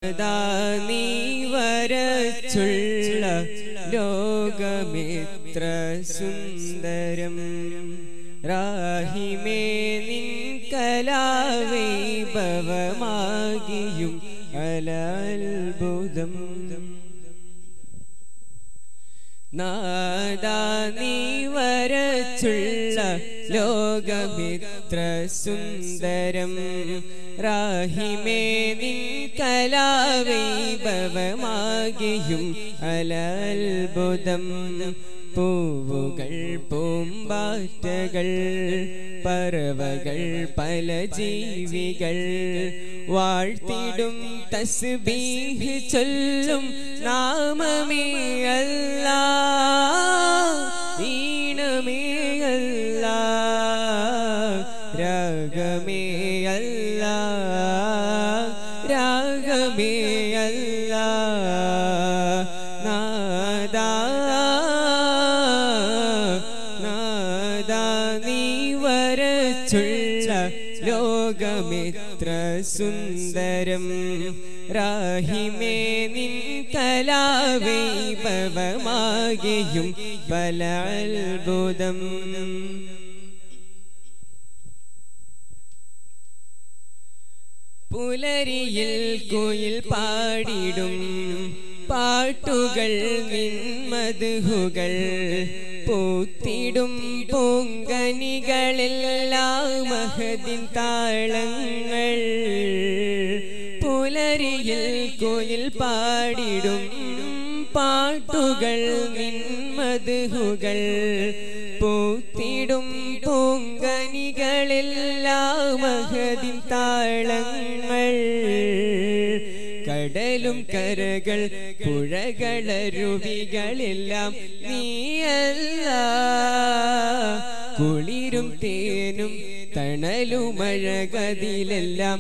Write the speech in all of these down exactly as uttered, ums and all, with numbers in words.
നീ വരച്ചുള്ള ലോകമിത്ര സുന്ദരം റാഹിമേ നിൻ കലാവൈഭവമാകിയും അലത്ഭുതം നാദാ നീ വരച്ചുള്ള ലോകമിത്ര സുന്ദരം റാഹിമേ നിൻ കലാവൈഭവമാകിയും അലത്ഭുതം പൂവുകൾ പൂമ്പാറ്റകൾ പറവകൾ പല ജീവികൾ വാഴ്ത്തിടും തസ്ബീഹ് ചൊല്ലും നാമമേ അല്ലാഹ് ഈണമേ അല്ലാഹ് രാഗമേ അല്ലാഹ് രാഗമേ അല്ലാഹ് നാദാ ലോകമിത്ര സുന്ദരം റാഹിമേ നിൻ കലാവൈഭവമാകിയും പല അത്ഭുതം പുലരിയിൽ കുയിൽ പാടിടും പാട്ടുകൾ നിൻ മദ്ഹുകൾ പൂത്തിടും പൂങ്കനികളെല്ലാം മഹദിൻ താളങ്ങൾ പുലരിയിൽ കുയിൽ പാടിടും പാട്ടുകൾ നിൻ മദ്ഹുകൾ പൂത്തിടും പൂങ്കനികളെല്ലാം മഹദിൻ താളങ്ങൾ കടലും കരകൾ പുഴകളരുവികളെല്ലാം നീയല്ലാഹ് കുളിരും തേനും തണലുമഴകതിലെല്ലാം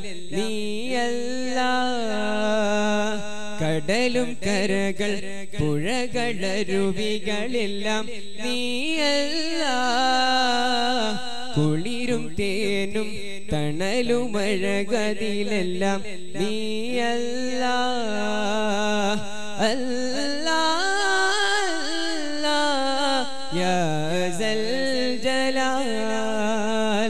നീയല്ലാഹ് കടലും കരകൾ പുഴകളരുവികളെല്ലാം നീയല്ലാഹ് കുളിരും തേനും തണലുമഴകതിലെല്ലാം നീയല്ലാഹ് അല്ലാഹ് യാ സൽ ജലാൽ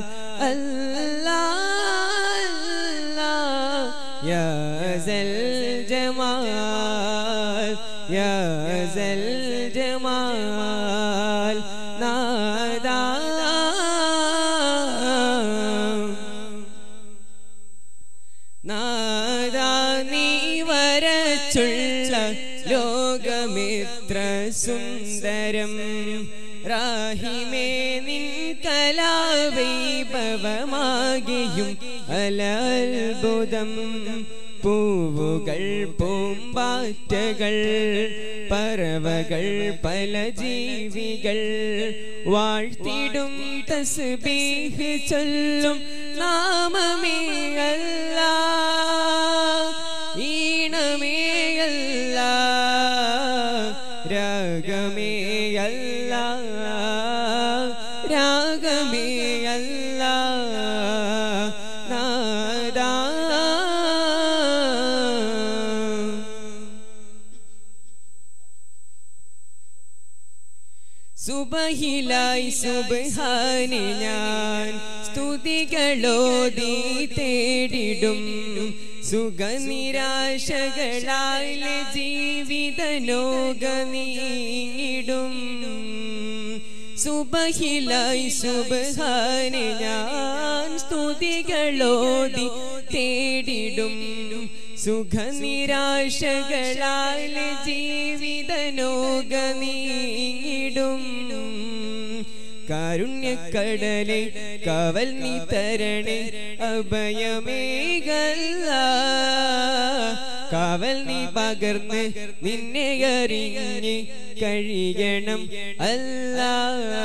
അല്ലാഹ് യാ സൽ ജമാൽ യാ സൽ ജമാൽ നാദാ നാദാ നീ വരച്ചുള്ള ലോകമിത്ര സുന്ദരം റാഹിമേ നിൻ കലാവൈഭവമാകിയും അലത്ഭുതം പൂവുകൾ പൂമ്പാറ്റകൾ പറവകൾ പല ജീവികൾ വാഴ്ത്തിടും തസ്ബീഹ് ചൊല്ലും നാമമേ അല്ലാഹ് ഈണമേ അല്ലാഹ് രാഗമേ അല്ലാഹ് രാഗമേ അല്ലാഹ് നാദാ സുബഹിലായി സുബ്ഹാനെ ഞാൻ സ്തുതികളോതി തേടിടും സുഖനിരാശകളാൽ ജീവിത ലോക നീങ്ങിടും സുബഹിലായി സുബ്ഹാനെ ഞാൻ സ്തുതികളോതി തേടിടും സുഖനിരാശകളാൽ ജീവിത ലോക നീങ്ങിടും കാരുണ്യക്കടലെ കാവൽ നീ തരണേ അഭയമേകല്ലാഹ് കാവൽ നീ പകർന്ന് നിന്നെ അറിഞ്ഞ് കഴിയണം അല്ലാഹ്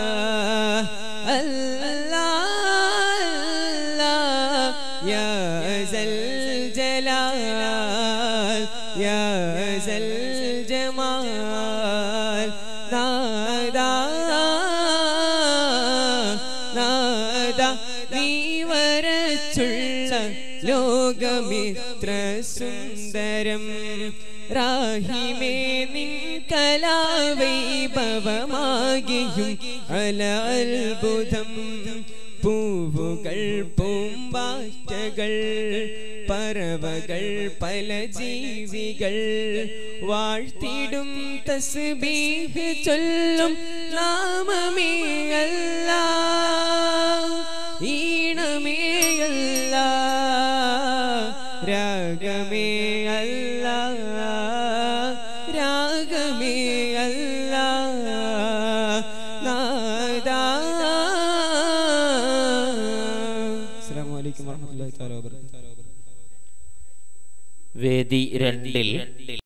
അല്ലാഹ് യാ സൽ ജലാൽ യാ സൽ ജമാൽ നാദാ നാദാ നീ വരച്ചുള്ള ലോകമിത്ര സുന്ദരം സ്വരം റാഹിമേ നിൻ കലാവൈഭവമാകിയും അല അത്ഭുതം പൂവുകൾ പൂമ്പാറ്റകൾ പറവകൾ പല ജീവികൾ വാഴ്ത്തിടും തസ്ബീഹ് ചൊല്ലും നാമമേ അല്ലാഹ് ഈണമേ അല്ലാഹ് രാഗമേ അല്ലാഹ് രാഗമേ അല്ലാഹ് നാദാ. അസ്സലാമു അലൈക്കും വറഹ്മത്തുള്ളാഹി തആല വബറകാതുഹു. വേദി രണ്ടിൽ